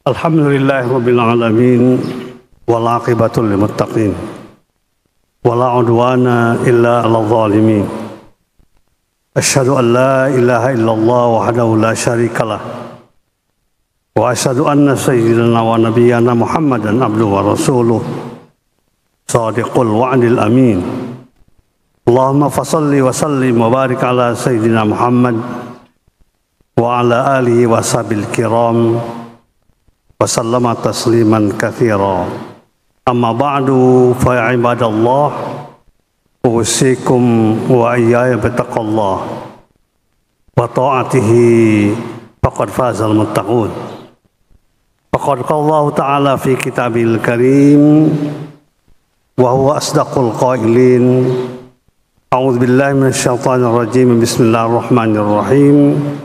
Alhamdulillahi Rabbil Alamin wal aqibatu lil muttaqin wala udwana illa 'alal zalimin. Asyhadu an la ilaha illallah wahdahu la syarikalah wa asyhadu anna sayyidina wa nabiyyana Muhammadan abduhu wa rasuluh shadiqul wa'dil amin. Allahumma fashalli wa sallim wa barik ala sayyidina Muhammad wa ala alihi wa sahbihi kiram wa sallama tasliman katsira. Amma ba'du fa ya ibadallah usikum wa iyaya bittaqallah wa ta'atihi faqad fazal muttaqun. Faqad qala Allah ta'ala fi kitabil karim wa huwa asdaqul qailin. A'udzu billahi minasyaitonir rajim. Bismillahirrahmanirrahim.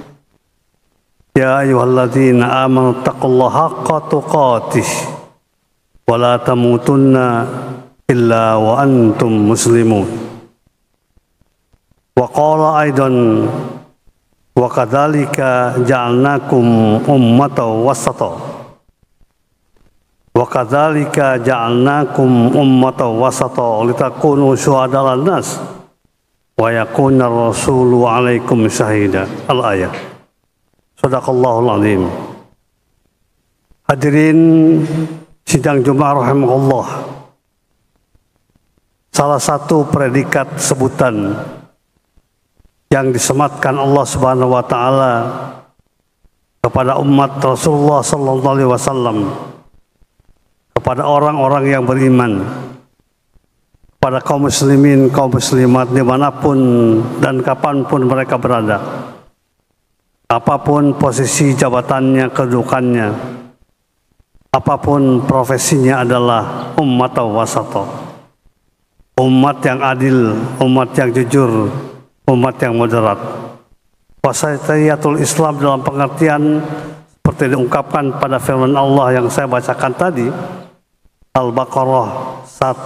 Ya ayyuhalladzina amanu taqullaha haqqa tuqatih wa la tamutunna illa wa antum muslimun. Wa qala aidan wa kadzalika ja'alnakum ummatan wasata wa kadzalika ja'alnakum ummatan wasata litakunu syuhada 'alan nas wa yakuna rasulu 'alaikum syahida. Al-ayat. Sadaqallahul azim. Hadirin sidang Jumat rahimakumullah. Salah satu predikat sebutan yang disematkan Allah Subhanahu wa taala kepada umat Rasulullah sallallahu alaihi wasallam, kepada orang-orang yang beriman, kepada kaum muslimin, kaum muslimat dimanapun dan kapanpun mereka berada, apapun posisi jabatannya, kedudukannya, apapun profesinya, adalah umat wasata, umat yang adil, umat yang jujur, umat yang moderat. Wasatiyatul Islam dalam pengertian seperti diungkapkan pada firman Allah yang saya bacakan tadi, Al-Baqarah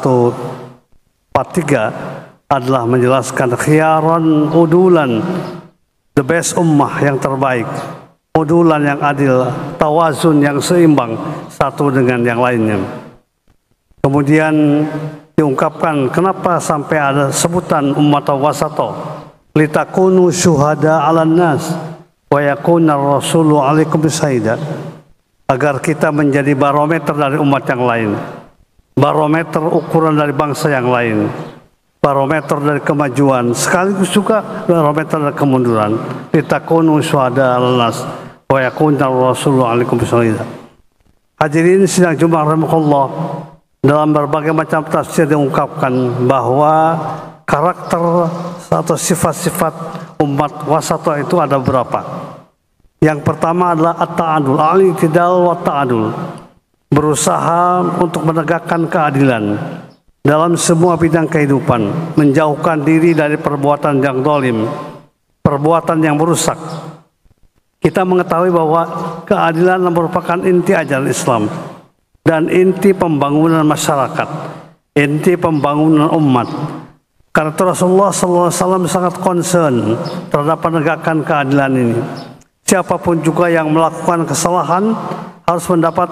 143, adalah menjelaskan khiyaran udulan, the best ummah, yang terbaik, udulan yang adil, tawazun yang seimbang satu dengan yang lainnya. Kemudian diungkapkan kenapa sampai ada sebutan umat wasata, litakunu syuhada 'alan nas wa yakuna rasulu 'alaikum syahida, agar kita menjadi barometer dari umat yang lain, barometer ukuran dari bangsa yang lain, barometer dari kemajuan, sekaligus juga barometer dari kemunduran. Litakunu syuhada 'alan nas wa yakuna rasulu 'alaikum syahida. Hadirin sidang Jumat rahimakumullah, dalam berbagai macam tafsir diungkapkan bahwa karakter atau sifat-sifat umat wasata itu ada berapa. Yang pertama adalah at-ta'adul, al-i'tidal wa ta'adul, berusaha untuk menegakkan keadilan dalam semua bidang kehidupan, menjauhkan diri dari perbuatan yang zalim, perbuatan yang merusak. Kita mengetahui bahwa keadilan merupakan inti ajaran Islam dan inti pembangunan masyarakat, inti pembangunan umat. Karena Rasulullah SAW sangat concern terhadap penegakan keadilan ini. Siapapun juga yang melakukan kesalahan harus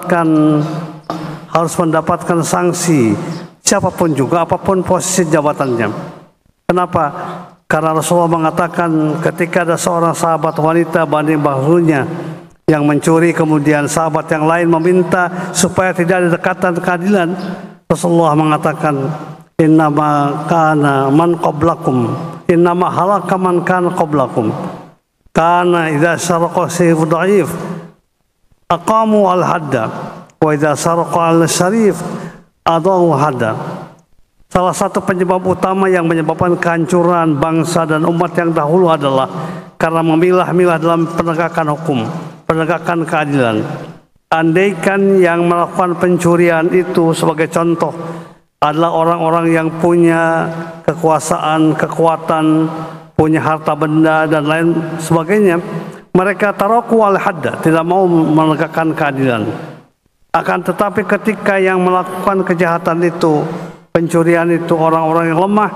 mendapatkan sanksi. Siapapun juga, apapun posisi jabatannya. Kenapa? Karena Rasulullah mengatakan ketika ada seorang sahabat wanita banding bahunya yang mencuri, kemudian sahabat yang lain meminta supaya tidak ada dekatan keadilan, Rasulullah mengatakan, innama kana man qablakum, innama halaka man kana qablakum, kana idza saraqa sayfu dhaif aqamu al-hadda wa idza saraqa al-syarif adahu hadda. Salah satu penyebab utama yang menyebabkan kehancuran bangsa dan umat yang dahulu adalah karena memilah-milah dalam penegakan hukum, penegakan keadilan. Andaikan yang melakukan pencurian itu sebagai contoh adalah orang-orang yang punya kekuasaan, kekuatan, punya harta benda dan lain sebagainya, mereka taraku al-hadda, tidak mau menegakkan keadilan. Akan tetapi ketika yang melakukan kejahatan itu, pencurian itu, orang-orang yang lemah,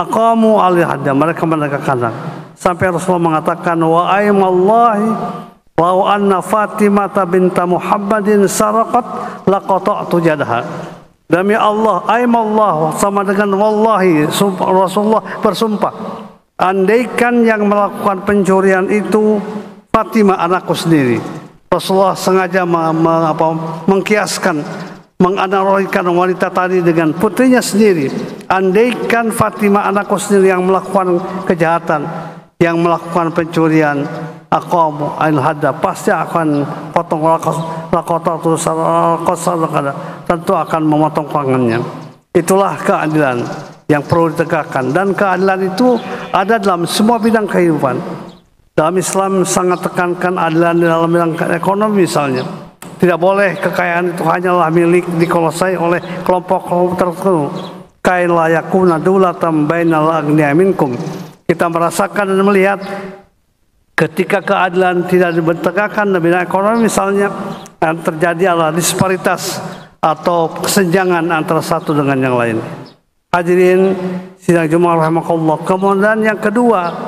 aqamu al-hadda, mereka menegakkan. Sampai Rasulullah mengatakan, wa aimallahi Lau anna Fatimah binta Muhammadin saraqat laqata'tu yadaha. Demi Allah, aimallah, sama dengan wallahi, Rasulullah bersumpah, andaikan yang melakukan pencurian itu Fatimah anakku sendiri. Rasulullah sengaja mengkiaskan, menganalogikan wanita tadi dengan putrinya sendiri. Andaikan Fatimah anakku sendiri yang melakukan kejahatan, yang melakukan pencurian, aqamu al-hadda, pasti akan potong lakotatu sadaqah, tentu akan memotong tangannya. Itulah keadilan yang perlu ditegakkan, dan keadilan itu ada dalam semua bidang kehidupan. Dalam Islam sangat tekankan adilan dalam bidang ekonomi misalnya. Tidak boleh kekayaan itu hanyalah milik dikuasai oleh kelompok-kelompok tertentu. Kai la yakuna dulatan bainal aghniya minkum. Kita merasakan dan melihat ketika keadilan tidak ditegakkan di bidang ekonomi misalnya, yang terjadi adalah disparitas atau kesenjangan antara satu dengan yang lain. Hadirin sidang Jumat rahimakumullah. Kemudian yang kedua,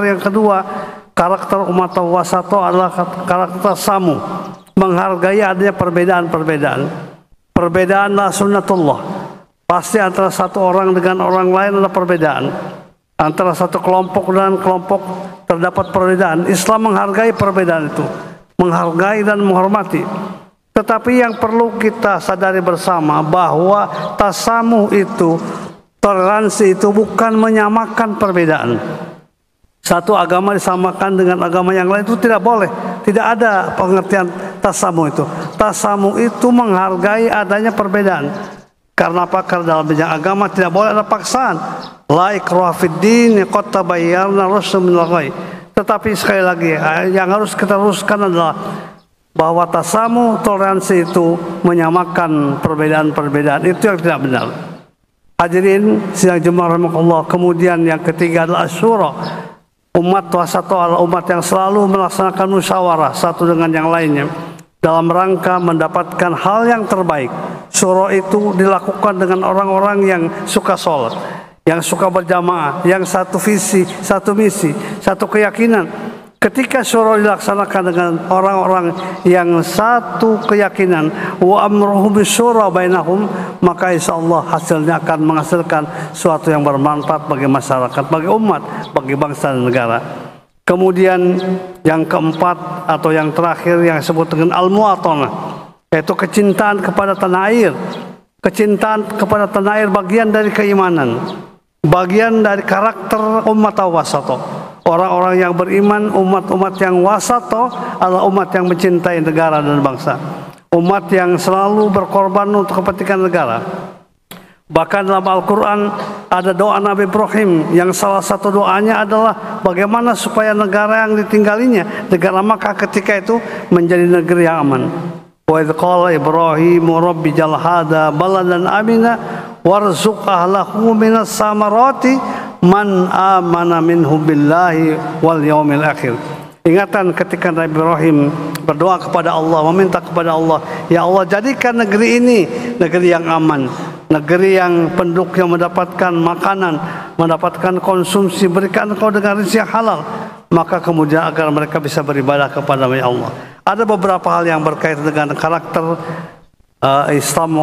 karakter umat wasato adalah karakter samu, menghargai adanya perbedaan-perbedaan. Perbedaanlah sunnatullah. Pasti antara satu orang dengan orang lain ada perbedaan. Antara satu kelompok dan kelompok terdapat perbedaan. Islam menghargai perbedaan itu, menghargai dan menghormati. Tetapi yang perlu kita sadari bersama bahwa tasamuh itu, toleransi itu bukan menyamakan perbedaan. Satu agama disamakan dengan agama yang lain itu tidak boleh. Tidak ada pengertian tasamuh itu. Tasamuh itu menghargai adanya perbedaan. Karena apa? Karena dalam bidang agama tidak boleh ada paksaan. La ikraha fid din, qad tabayyana rusydu minal ghayy. Tetapi sekali lagi yang harus kita luruskan adalah bahwa tasamuh, toleransi itu menyamakan perbedaan-perbedaan, itu yang tidak benar. Hadirin sidang Jumat rahimakumullah. Kemudian yang ketiga adalah asyura. Umat wasato adalah umat yang selalu melaksanakan musyawarah satu dengan yang lainnya dalam rangka mendapatkan hal yang terbaik. Syura itu dilakukan dengan orang-orang yang suka sholat, yang suka berjamaah, yang satu visi, satu misi, satu keyakinan. Ketika syura dilaksanakan dengan orang-orang yang satu keyakinan, wa amruhum bisyura bainahum, maka insyaallah hasilnya akan menghasilkan sesuatu yang bermanfaat bagi masyarakat, bagi umat, bagi bangsa dan negara. Kemudian yang keempat atau yang terakhir yang disebut dengan al-muwatanah, yaitu kecintaan kepada tanah air. Kecintaan kepada tanah air bagian dari keimanan, bagian dari karakter umat wasato. Orang-orang yang beriman, umat-umat yang wasato adalah umat yang mencintai negara dan bangsa, umat yang selalu berkorban untuk kepentingan negara. Bahkan dalam Al-Quran ada doa Nabi Ibrahim yang salah satu doanya adalah bagaimana supaya negara yang ditinggalinya, negara Makkah ketika itu, menjadi negeri yang aman. Wa idz qala Ibrahimu rabbi jal hada baladan amina warzuq ahlahu minas samarati man amana minhum billahi wal yaumil akhir. Ingatan ketika Nabi Ibrahim berdoa kepada Allah, meminta kepada Allah, ya Allah jadikan negeri ini negeri yang aman, negeri yang penduduknya mendapatkan makanan, mendapatkan konsumsi, berikan engkau dengan rezeki yang halal, maka kemudian agar mereka bisa beribadah kepada Allah. Ada beberapa hal yang berkaitan dengan karakter Islam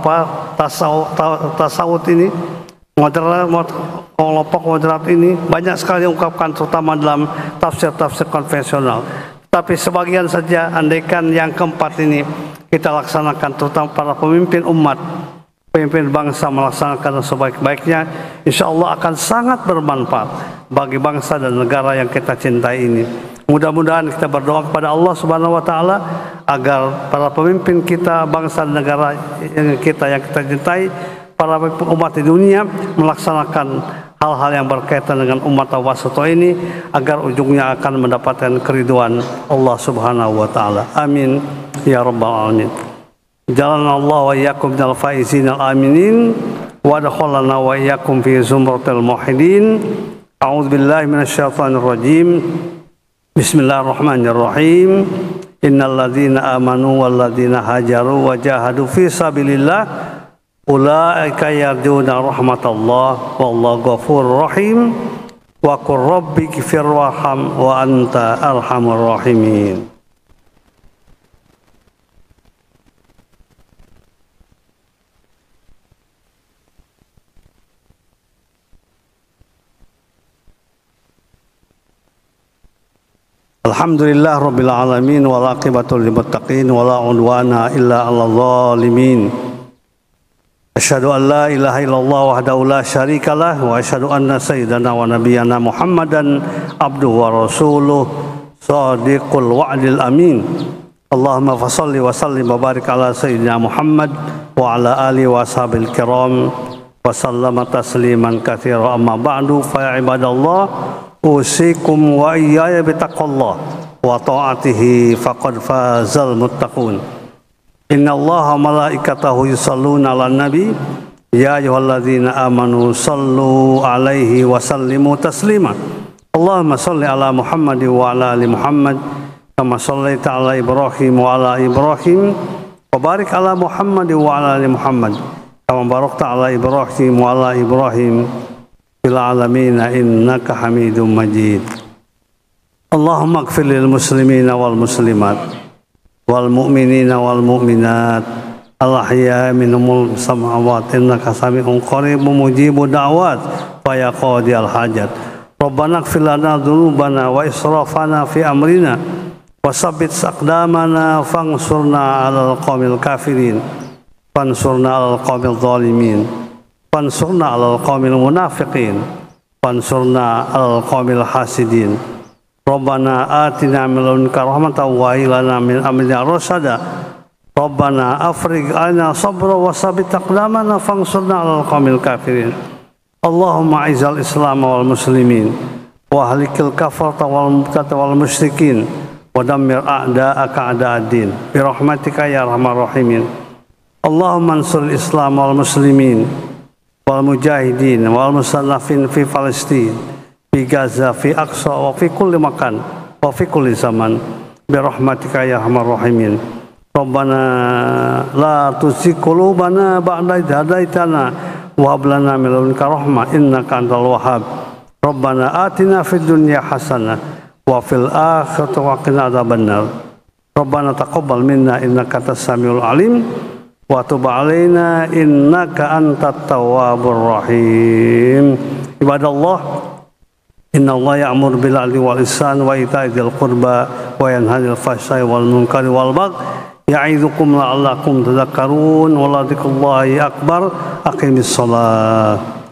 tasawuf ini, kelompok moderat ini banyak sekali diungkapkan terutama dalam tafsir-tafsir konvensional. Tapi sebagian saja, andaikan yang keempat ini kita laksanakan, terutama para pemimpin umat, pemimpin bangsa melaksanakan sebaik-baiknya, insya Allah akan sangat bermanfaat bagi bangsa dan negara yang kita cintai ini. Mudah-mudahan kita berdoa kepada Allah Subhanahu wa taala agar para pemimpin kita, bangsa dan negara yang kita cintai, para umat di dunia melaksanakan hal-hal yang berkaitan dengan umat wasato ini agar ujungnya akan mendapatkan keriduan Allah Subhanahu wa taala. Amin ya rabbal alamin. Jalanna Allah wa iyyakum minal faizin al aminin wa adkhalna wa iyyakum fi zumratil muwahhidin. A'udzu billahi minasyaitonir rajim. Bismillahirrahmanirrahim. Innal ladzina amanu wal ladzina hajaru wa jahadu fi sabilillah ulaika yarjuna rahmatallah wallahu ghafurur rahim wa qur rabbi ighfir warham wa anta arhamur rahimin. Alhamdulillah rabbil alamin wal aqibatu lil muttaqin wala udwana illa 'alal zalimin. Asyhadu an la ilaha illallah wahdahu la syarikalah wa asyhadu anna sayyidana wa nabiyyana Muhammadan abduhu wa rasuluh shadiqul wa'dil amin. Allahumma fashalli wa sallim wa barik ala sayyidina Muhammad wa ala alihi wa ashabil kiram wa sallama tasliman katsira amma ba'du fa ya ibadallah usikum wa iyaya bitaqwallah wa ta'atihi faqad fazal muttaqun. Inna Allaha malaikatahu yusalluna 'alan nabi ya ayyuhalladzina amanu sallu 'alaihi wa sallimu taslima. Allahumma shalli 'ala Muhammad wa 'ala ali Muhammad kama shallaita 'ala Ibrahim wa 'ala Ibrahim wa barik 'ala Muhammad wa 'ala ali Muhammad kama barakta 'ala Ibrahim wa 'ala Ibrahim fil 'alamin innaka Hamidum Majid. Allahumma ighfir lil muslimina wal muslimat wal mu'minina wal mu'minat al ahya'i minhumul samawat innaka sami'un qaribun mujibud da'wat fa ya qadiyal hajat. Rabbana ighfir lana dzunubana wa israfana fi amrina wa tsabbit aqdamana fansurna 'alal qaumil kafirin fansurna 'alal qaumil zalimin fansurna 'alal qaumil munafiqin fansurna 'alal qaumil hasidin. Rabbana atina min ladunka rahmatan wa hab lana min amrina rasyada. Rabbana afrigh 'alaina sabra wa tsabbit aqdamana fansurna 'alal qaumil kafirin. Allahumma izzil Islam wal muslimin wa ahlikil kafarata wal mubtata wal musyrikin wa dammir a'da'aka a'da'ad-din bi rahmatika ya arhamar rahimin. Allahumma ansur Islam wal muslimin wal mujahidin wal musannafin fi Palestin fi Gaza, fi Aqsa, wa fi kulli makan, wa fi kulli zaman bi rahmatika ya arhamar rahimin. Rabbana la tuzigh qulubana ba'da idh hadaitana wa hab lana min ladunka rahmah innaka antal wahhab. Rabbana atina fid dunya hasanah wa fil akhirati wa qina adzabannar. Rabbana taqabbal minna innaka antas samiul alim wa tub alaina innaka antat tawwabur rahim. Ibadallah, Inna Allah ya'mur bil 'adli wal ihsan wa ita'i dzil qurba wa yanha 'anil fahsya'i wal munkari wal baghi ya'idzukum la'allakum tadhakkarun wa la dzikrullahi akbar. Aqimis shalah.